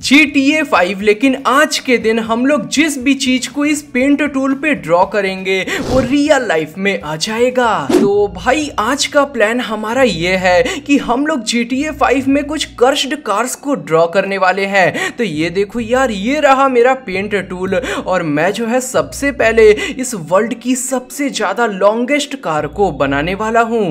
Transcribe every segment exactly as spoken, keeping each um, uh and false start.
G T A five. लेकिन आज के दिन हम लोग जिस भी चीज को इस पेंट टूल पे ड्रॉ करेंगे वो रियल लाइफ में आ जाएगा। तो भाई आज का प्लान हमारा ये है कि हम लोग जी टी ए फाइव में कुछ कर्स्ड कार्स को ड्रॉ करने वाले हैं। तो ये देखो यार, ये रहा मेरा पेंट टूल और मैं जो है सबसे पहले इस वर्ल्ड की सबसे ज्यादा लॉन्गेस्ट कार को बनाने वाला हूँ।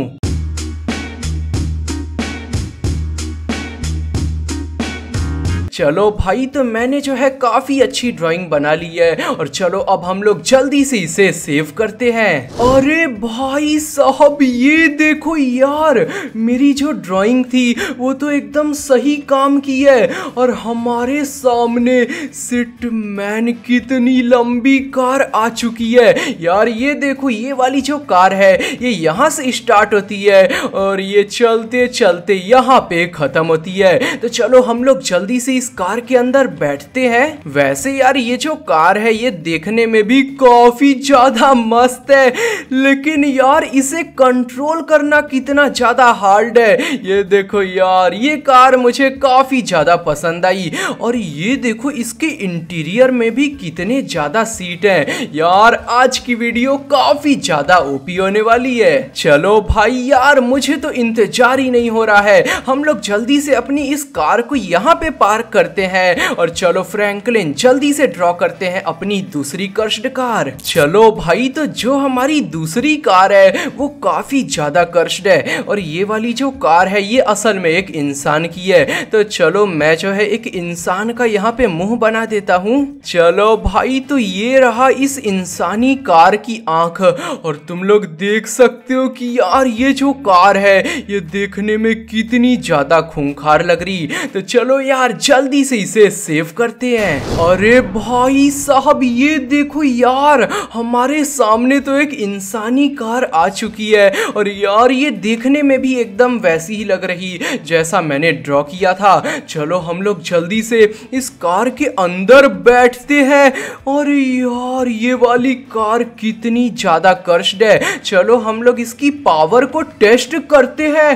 चलो भाई, तो मैंने जो है काफी अच्छी ड्राइंग बना ली है और चलो अब हम लोग जल्दी से इसे सेव करते हैं। अरे भाई साहब, ये देखो यार, मेरी जो ड्राइंग थी वो तो एकदम सही काम की है और हमारे सामने सिट मैन कितनी लंबी कार आ चुकी है यार। ये देखो, ये वाली जो कार है ये यहाँ से स्टार्ट होती है और ये चलते चलते यहाँ पे खत्म होती है। तो चलो हम लोग जल्दी से इस कार के अंदर बैठते हैं। वैसे यार ये जो कार है ये देखने में भी काफी ज्यादा मस्त है, लेकिन यार इसे कंट्रोल करना कितना ज्यादा हार्ड है। ये देखो यार, ये कार मुझे काफी ज्यादा पसंद आई और ये देखो इसके इंटीरियर में भी कितने ज्यादा सीट हैं यार। आज की वीडियो काफी ज्यादा ओपी होने वाली है। चलो भाई यार, मुझे तो इंतजार ही नहीं हो रहा है। हम लोग जल्दी से अपनी इस कार को यहाँ पे पार्क करते हैं और चलो फ्रैंकलिन जल्दी से ड्रॉ करते हैं अपनी दूसरी कर्स्ड कार। चलो भाई, तो जो हमारी दूसरी कार है वो काफी ज्यादा कर्स्ड है और ये वाली जो कार है ये असल में एक इंसान की है। तो चलो मैं जो है एक इंसान का यहाँ पे मुंह बना देता हूँ। चलो भाई, तो ये रहा इस इंसानी कार की आंख और तुम लोग देख सकते हो कि यार ये जो कार है ये देखने में कितनी ज्यादा खूंखार लग रही। तो चलो यार जल्दी से इसे सेव करते हैं। अरे भाई साहब, ये देखो यार, हमारे सामने तो एक इंसानी कार आ चुकी है और यार ये देखने में भी एकदम वैसी ही लग रही जैसा मैंने ड्रॉ किया था। चलो हम लोग जल्दी से इस कार के अंदर बैठते हैं। अरे यार ये वाली कार कितनी ज्यादा कर्स्ड है। चलो हम लोग इसकी पावर को टेस्ट करते हैं।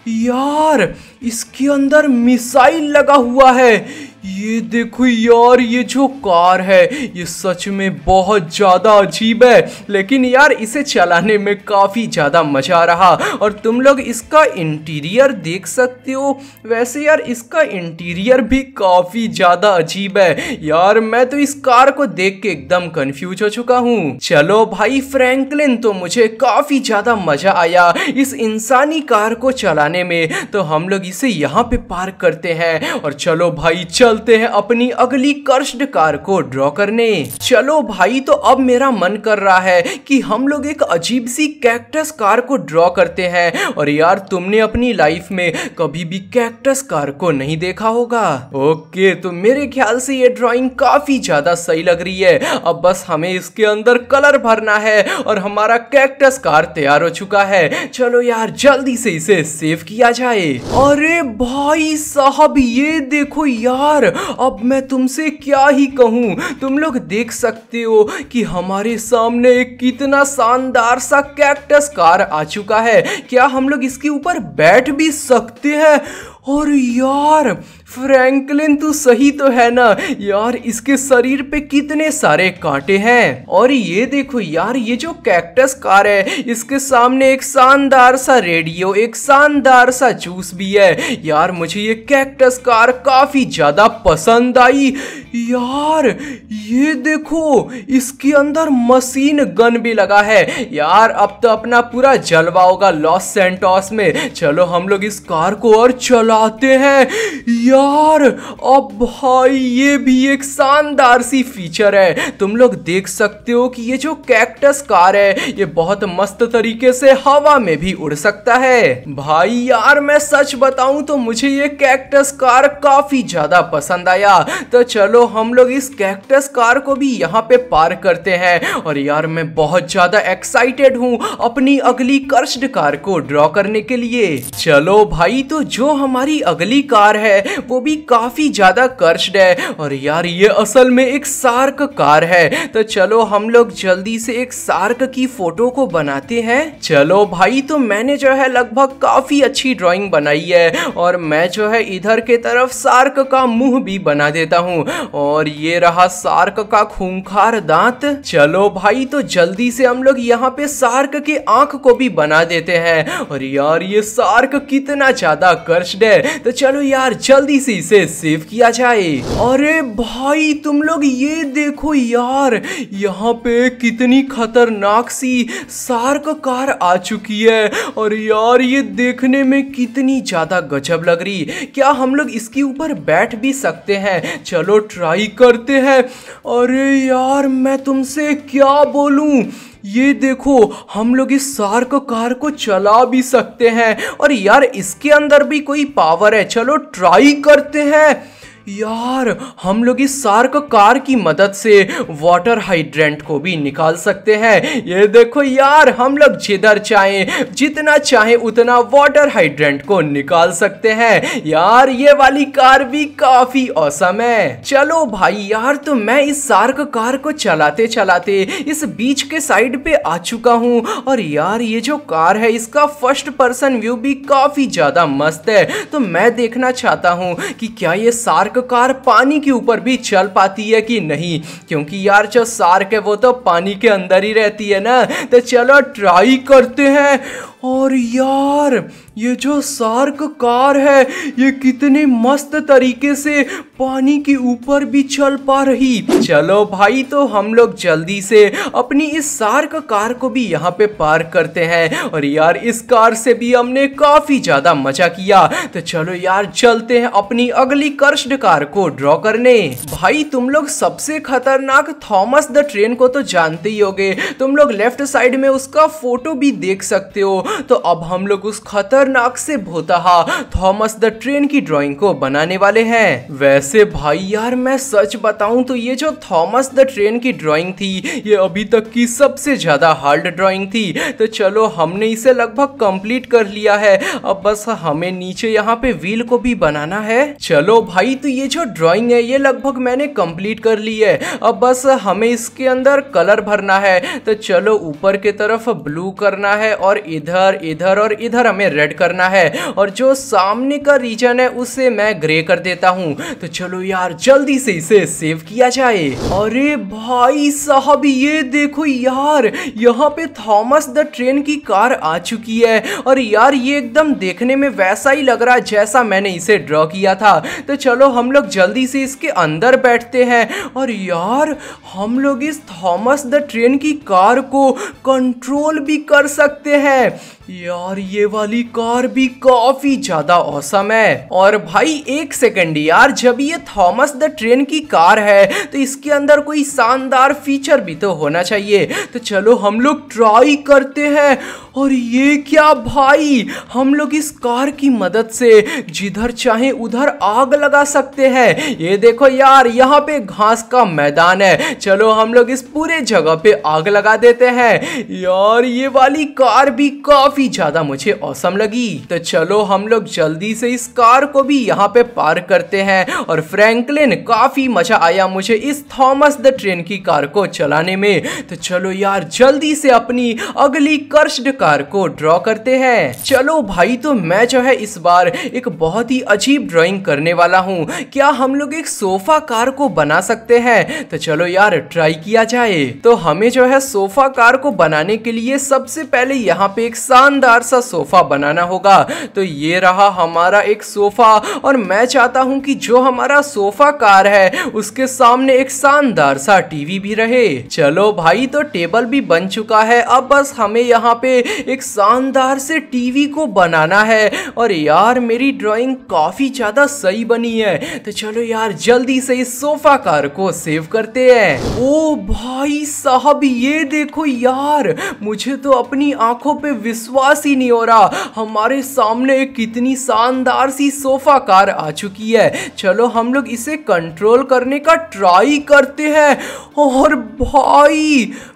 यार इसके अंदर मिसाइल लगा हुआ है। ये देखो यार, ये जो कार है ये सच में बहुत ज़्यादा अजीब है, लेकिन यार इसे चलाने में काफ़ी ज़्यादा मज़ा आ रहा। और तुम लोग इसका इंटीरियर देख सकते हो। वैसे यार इसका इंटीरियर भी काफ़ी ज़्यादा अजीब है यार। मैं तो इस कार को देख के एकदम कंफ्यूज हो चुका हूँ। चलो भाई फ्रैंकलिन, तो मुझे काफ़ी ज़्यादा मज़ा आया इस इंसानी कार को चलाने में। तो हम लोग इसे यहाँ पे पार्क करते हैं और चलो भाई चलते हैं अपनी अगली कर्स्ड कार को ड्रॉ करने। चलो भाई, तो अब मेरा मन कर रहा है कि हम लोग एक अजीब सी कैक्टस कार को ड्रॉ करते हैं। और यार तुमने अपनी लाइफ में कभी भी कैक्टस कार को नहीं देखा होगा। ओके, तो मेरे ख्याल से ये ड्राइंग काफी ज्यादा सही लग रही है। अब बस हमें इसके अंदर कलर भरना है और हमारा कैक्टस कार तैयार हो चुका है। चलो यार जल्दी से इसे सेव किया जाए। अरे भाई साहब, ये देखो यार, अब मैं तुमसे क्या ही कहूँ। तुम लोग देख सकते हो कि हमारे सामने एक कितना शानदार सा कैक्टस कार आ चुका है। क्या हम लोग इसके ऊपर बैठ भी सकते हैं? और यार फ्रैंकलिन, तू सही तो है ना यार, इसके शरीर पे कितने सारे कांटे हैं। और ये देखो यार, ये जो कैक्टस कार है इसके सामने एक शानदार सा रेडियो, एक शानदार सा जूस भी है। यार मुझे ये कैक्टस कार काफी ज्यादा पसंद आई। यार ये देखो, इसके अंदर मशीन गन भी लगा है। यार अब तो अपना पूरा जलवा होगा लॉस सैंटोस में। चलो हम लोग इस कार को और चलाते हैं। यार अब भाई ये भी एक शानदार सी फीचर है। तुम लोग देख सकते हो कि ये जो कैक्टस कार है ये बहुत मस्त तरीके से हवा में भी उड़ सकता है। भाई यार मैं सच बताऊं तो मुझे ये कैक्टस कार काफी ज्यादा पसंद आया। तो चलो हम लोग इस कैक्टस कार को भी यहाँ पे पार्क करते हैं। और यार मैं बहुत ज्यादा एक्साइटेड हूँ अपनी अगली कर्स्ड कार को ड्रॉ करने के लिए। चलो भाई, तो जो हमारी हमारी अगली कार है वो भी काफी ज्यादा कर्स्ड है और यार ये असल में एक शार्क कार है। तो चलो हम लोग जल्दी से एक शार्क की फोटो को बनाते हैं। चलो भाई, तो मैंने जो है लगभग काफी अच्छी ड्राइंग बनाई है और मैं जो है इधर के तरफ शार्क का मुंह भी बना देता हूँ और ये रहा शार्क का खूंखार दांत। चलो भाई, तो जल्दी से हम लोग यहाँ पे शार्क के आंख को भी बना देते हैं और यार ये शार्क कितना ज्यादा कर्स्ड है। तो चलो यार जल्दी से इसे सेव किया जाए। अरे भाई तुम लोग ये देखो यार, यहाँ पे कितनी खतरनाक सी शार्क कार आ चुकी है और यार ये देखने में कितनी ज्यादा गजब लग रही। क्या हम लोग इसके ऊपर बैठ भी सकते हैं? चलो ट्राई करते हैं। अरे यार मैं तुमसे क्या बोलूं, ये देखो हम लोग इस शार्क कार को चला भी सकते हैं और यार इसके अंदर भी कोई पावर है। चलो ट्राई करते हैं। यार हम लोग इस शार्क कार की मदद से वाटर हाइड्रेंट को भी निकाल सकते हैं। ये देखो यार, हम लोग जिधर चाहें जितना चाहें उतना वाटर हाइड्रेंट को निकाल सकते हैं। यार ये वाली कार भी काफी औसम है। चलो भाई यार, तो मैं इस शार्क कार को चलाते चलाते इस बीच के साइड पे आ चुका हूँ और यार ये जो कार है इसका फर्स्ट पर्सन व्यू भी काफी ज्यादा मस्त है। तो मैं देखना चाहता हूँ कि क्या ये शार्क कार पानी के ऊपर भी चल पाती है कि नहीं, क्योंकि यार जो शार्क है वो तो पानी के अंदर ही रहती है ना। तो चलो ट्राई करते हैं। और यार ये जो शार्क कार है ये कितने मस्त तरीके से पानी के ऊपर भी चल पा रही। चलो भाई, तो हम लोग जल्दी से अपनी इस शार्क कार को भी यहाँ पे पार्क करते हैं और यार इस कार से भी हमने काफी ज्यादा मजा किया। तो चलो यार चलते हैं अपनी अगली कर्स्ड कार को ड्रॉ करने। भाई तुम लोग सबसे खतरनाक थॉमस द ट्रेन को तो जानते ही होगे, तुम लोग लेफ्ट साइड में उसका फोटो भी देख सकते हो। तो अब हम लोग उस खतरनाक से भोताहा थॉमस द ट्रेन की ड्राइंग को बनाने वाले हैं। वैसे भाई यार मैं सच बताऊं तो ये जो थॉमस द ट्रेन की ड्राइंग थी ये अभी तक की सबसे ज्यादा हार्ड ड्राइंग थी। तो चलो हमने इसे लगभग कंप्लीट कर लिया है। अब बस हमें नीचे यहाँ पे व्हील को भी बनाना है। चलो भाई, तो ये जो ड्राइंग है ये लगभग मैंने कंप्लीट कर ली है। अब बस हमें इसके अंदर कलर भरना है। तो चलो ऊपर के तरफ ब्लू करना है और इधर इधर और इधर हमें रेड करना है और जो सामने का रीजन है उसे मैं ग्रे कर देता हूं। तो चलो यार जल्दी से इसे सेव किया जाए। अरे भाई साहब ये देखो यार, यहाँ पे थॉमस द ट्रेन की कार आ चुकी है और यार ये एकदम देखने में वैसा ही लग रहा है जैसा मैंने इसे ड्रॉ किया था। तो चलो हम लोग जल्दी से इसके अंदर बैठते हैं और यार हम लोग इस थॉमस द ट्रेन की कार को कंट्रोल भी कर सकते हैं। यार ये वाली कार भी काफी ज्यादा औसम है। और भाई एक सेकंड यार, जब ये थॉमस द ट्रेन की कार है तो इसके अंदर कोई शानदार फीचर भी तो होना चाहिए। तो चलो हम लोग ट्राई करते हैं। और ये क्या भाई, हम लोग इस कार की मदद से जिधर चाहे उधर आग लगा सकते हैं। ये देखो यार, यहाँ पे घास का मैदान है। चलो हम लोग इस पूरे जगह पे आग लगा देते हैं। यार ये वाली कार भी काफी ज्यादा मुझे औसम लगी। तो चलो हम लोग जल्दी से इस कार को भी यहाँ पे पार्क करते हैं। और फ्रैंकलिन, काफी मजा आया मुझे इस थॉमस द ट्रेन की कार को चलाने में। तो चलो यार जल्दी से अपनी अगली कर्स्ड कार को ड्रॉ करते हैं। चलो भाई, तो मैं जो है इस बार एक बहुत ही अजीब ड्राइंग करने वाला हूँ। क्या हम लोग एक सोफा कार को बना सकते हैं? तो चलो यार ट्राई किया जाए। तो हमें जो है सोफा कार को बनाने के लिए सबसे पहले यहाँ पे एक शानदार सा सोफा बनाना होगा। तो ये रहा हमारा एक सोफा और मैं चाहता हूँ कि जो हमारा सोफा कार है उसके सामने एक शानदार सा टीवी भी रहे। चलो भाई, तो टेबल भी बन चुका है। अब बस हमें यहाँ पे एक शानदार से टीवी को बनाना है। और यार मेरी ड्राइंग काफी ज्यादा सही बनी है। तो चलो यार जल्दी से इस सोफा कार को सेव करते हैं। ओ भाई साहब ये देखो यार, मुझे तो अपनी आंखों पे विश्वास ही नहीं हो रहा। हमारे सामने कितनी शानदार सी सोफा कार आ चुकी है। चलो हम लोग इसे कंट्रोल करने का ट्राई करते हैं। और भाई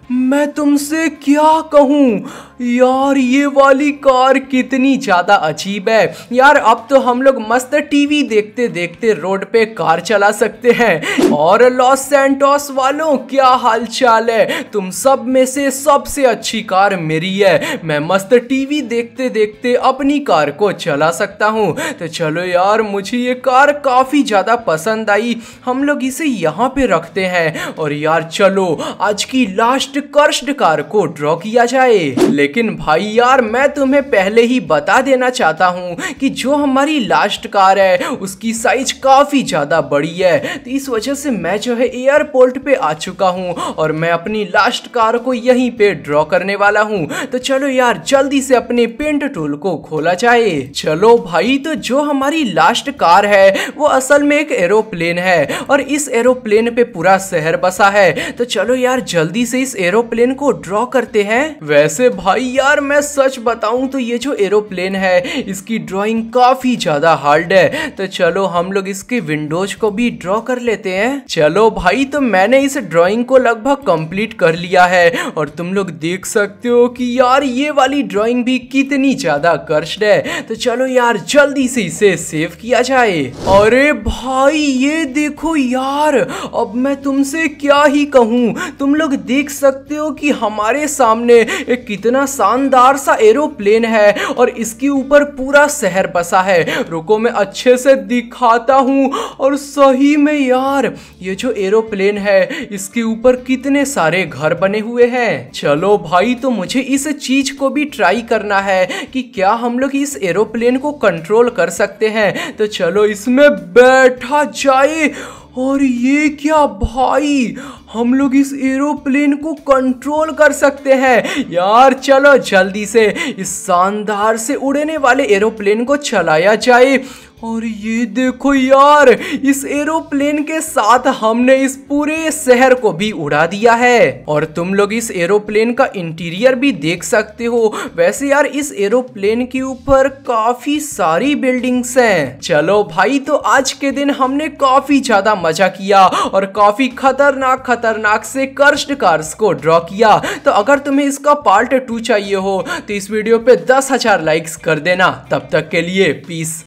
मैं तुमसे क्या कहूँ यार, ये वाली कार कितनी ज्यादा अजीब है यार। अब तो हम लोग मस्त टीवी देखते देखते रोड पे कार चला सकते हैं। और लॉस सैंटोस वालों, क्या हाल चाल है? तुम सब में से सबसे अच्छी कार मेरी है। मैं मस्त टीवी देखते देखते अपनी कार को चला सकता हूँ। तो चलो यार, मुझे ये कार काफी ज्यादा पसंद आई। हम लोग इसे यहाँ पे रखते हैं। और यार चलो आज की लास्ट कर्स्ड कार को ड्रॉ किया जाए। लेकिन भाई यार, मैं तुम्हें पहले ही बता देना चाहता हूँ कि जो हमारी लास्ट कार है उसकी साइज काफी ज्यादा बड़ी है। तो इस वजह से मैं जो है एयरपोर्ट पे आ चुका हूँ और मैं अपनी लास्ट कार को यहीं पे ड्रॉ करने वाला हूँ। तो चलो यार, जल्दी से अपने पेंट टूल को खोला जाए। चलो भाई, तो जो हमारी लास्ट कार है वो असल में एक एरोप्लेन है और इस एरोप्लेन पे पूरा शहर बसा है। तो चलो यार, जल्दी से इस एरोप्लेन को ड्रॉ करते हैं। वैसे भाई यार, मैं सच बताऊं तो ये जो एरोप्लेन है इसकी ड्राइंग काफी ज्यादा हार्ड है। तो चलो हम लोग इसके विंडोज को भी ड्रॉ कर लेते हैं। चलो भाई, तो मैंने इस ड्राइंग को लगभग कंप्लीट कर लिया है और तुम लोग देख सकते हो कि यार ये वाली ड्राइंग भी कितनी ज्यादा कर्स्ड है। तो चलो यार, जल्दी से इसे सेव किया जाए। अरे भाई ये देखो यार, अब मैं तुमसे क्या ही कहूँ। तुम लोग देख सकते हो कि हमारे सामने एक कितना शानदार सा एरोप्लेन है और इसके ऊपर पूरा शहर बसा है। रुको मैं अच्छे से दिखाता हूँ। और सही में यार, ये जो एरोप्लेन है इसके ऊपर कितने सारे घर बने हुए हैं। चलो भाई, तो मुझे इस चीज को भी ट्राई करना है कि क्या हम लोग इस एरोप्लेन को कंट्रोल कर सकते हैं। तो चलो इसमें बैठा जाए। और ये क्या भाई, हम लोग इस एरोप्लेन को कंट्रोल कर सकते हैं यार। चलो जल्दी से इस शानदार से उड़ने वाले एरोप्लेन को चलाया जाए। और ये देखो यार, इस एरोप्लेन के साथ हमने इस पूरे शहर को भी उड़ा दिया है। और तुम लोग इस एरोप्लेन का इंटीरियर भी देख सकते हो। वैसे यार, इस एरोप्लेन के ऊपर काफी सारी बिल्डिंग्स हैं। चलो भाई, तो आज के दिन हमने काफी ज्यादा मजा किया और काफी खतरनाक खतरनाक से कर्स्ड कार्स को ड्रॉ किया। तो अगर तुम्हें इसका पार्ट टू चाहिए हो तो इस वीडियो पे दस हजार लाइक्स कर देना। तब तक के लिए पीस।